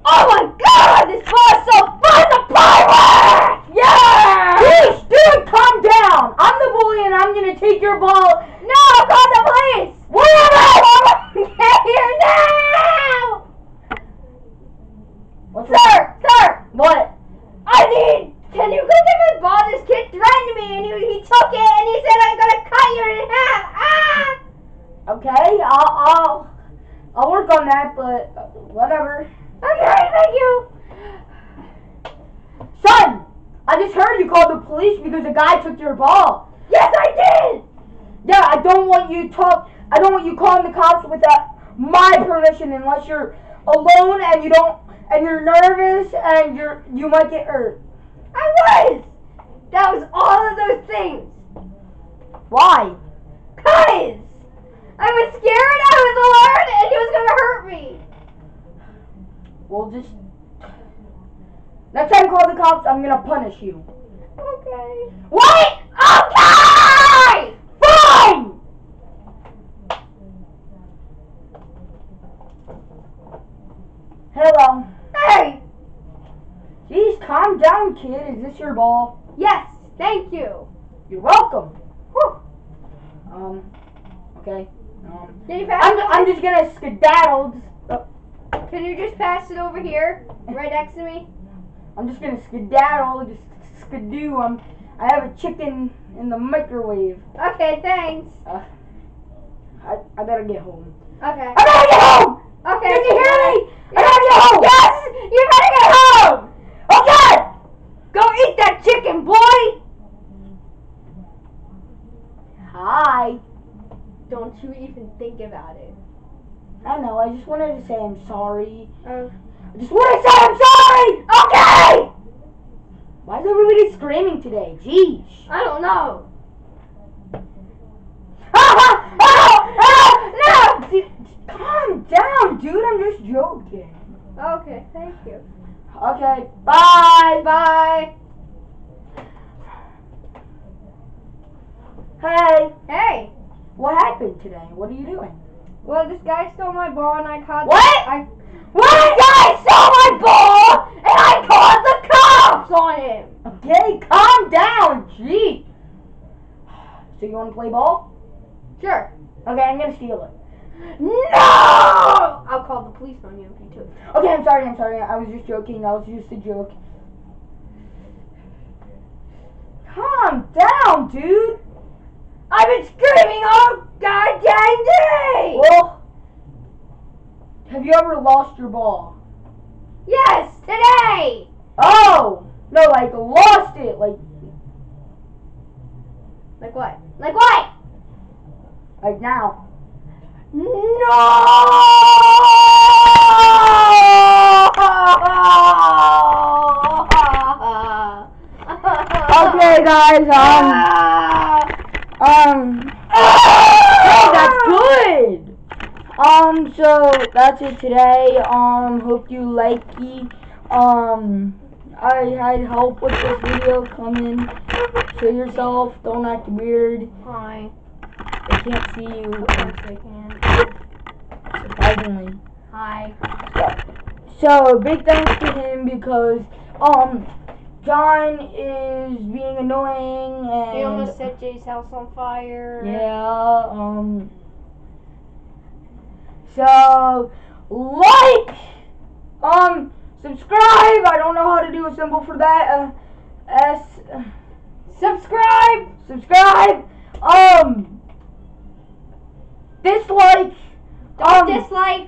Oh my god, this ball is so fun to play with! Yeah! Please, dude, calm down. I'm the bully and I'm gonna take your ball. No, call the police! Whatever! Get here now! What's Sir! What? Can you go get my ball? This kid threatened me and he took it and he said I'm gonna cut you in half! Ah! Okay, I'll work on that, but whatever. Okay, thank you! Son, I just heard you called the police because a guy took your ball. Yes, I did! Yeah, I don't want you calling the cops without my permission unless you're alone and you're nervous and you might get hurt. I was! That was all of those things. Why? Guys! I was scared, I was alarmed, and he was gonna hurt me. Well, just next time call the cops, I'm gonna punish you. Okay. What? Okay! Fine! Hello. Hey! Jeez, calm down, kid. Is this your ball? Yes, thank you. You're welcome. Whew. Okay. Can you pass it over? I'm just gonna skedaddle. Can you just pass it over here, right next to me? I'm just gonna skedaddle, just skidoo. I have a chicken in the microwave. Okay, thanks. I better get home. Okay. I better get home! Okay. Did you hear me? I Yes. gotta get home! Yes! You better get home! Okay! Go eat that chicken, boy! Hi. Don't you even think about it. I know, I just wanted to say I'm sorry. Oh. I just want to say I'm sorry! Okay! Why is everybody screaming today? Jeez. I don't know. No! Calm down, dude. I'm just joking. Okay, thank you. Okay, bye. Bye. Hey, Hey. what happened today? What are you doing? Well, this guy stole my ball and I caught. What? What guy stole my ball and I called the cops on him. Okay, calm down. Gee. So you want to play ball? Sure. Okay, I'm gonna steal it. No! I'll call the police on you if you took it. Okay, I'm sorry. I was just joking. That was just a joke. Calm down, dude. I've been screaming all goddamn day! Well, have you ever lost your ball? Yes, today! Oh! No, like lost it. Like what? Like what? Like now. No! Okay, guys, hey, that's good. So that's it today. Hope you like it. I had help with this video. Come in, show yourself. Don't act weird. Hi. They can't see you. Of course they can. Surprisingly. Hi. So big thanks to him because John is being annoying and He almost set Jay's house on fire. yeah, so like, subscribe. I don't know how to do a symbol for that. Subscribe. Dislike. Don't dislike.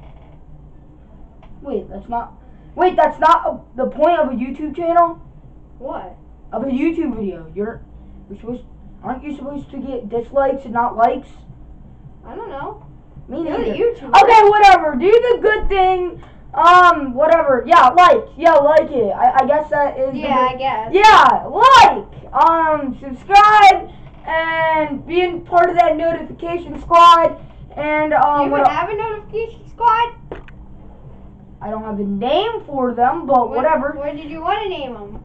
Wait, that's not the point of a YouTube channel. What? Of a YouTube video. Aren't you supposed to get dislikes and not likes? I don't know. Me You're neither. the YouTuber. Okay, whatever. Do the good thing. Whatever. Yeah, like it. I guess that is. Yeah, I guess. Yeah, like. Subscribe and being part of that notification squad. And Do you even have a notification squad? I don't have a name for them, but whatever. What did you want to name them?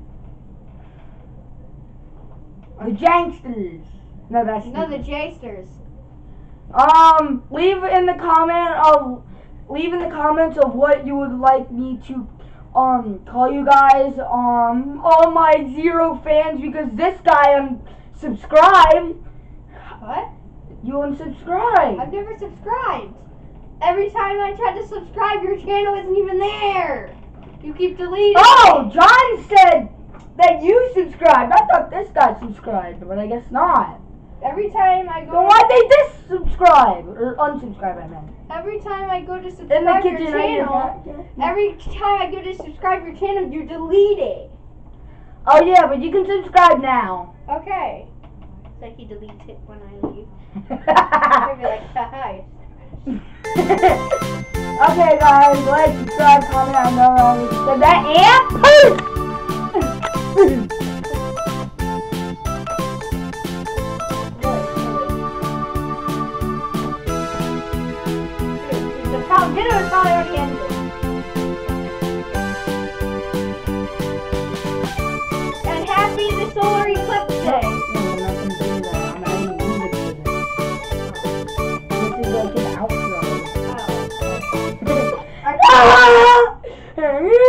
The Janksters. No, that's No, the Jsters. leave in the comment of leave in the comments of what you would like me to call you guys. All my 0 fans, because this guy unsubscribed. What? You unsubscribed. I've never subscribed. Every time I tried to subscribe, your channel isn't even there. You keep deleting. Oh, John said that you subscribed. I thought this guy subscribed, but I guess not. Every time I go. Then why'd they subscribe or unsubscribe? I meant. Every time I go to In the subscribe your kitchen, channel, every time I go to subscribe your channel, you delete it. Oh yeah, but you can subscribe now. Okay. It's like he deletes it when I leave. I'd be like, hi. Okay, guys, like, subscribe, comment. I know I already said that, and peace. The video is probably already ended. And happy the solar eclipse day. No, we're not gonna do that. I'm adding music to this. This is like an outro. Oh. Ah!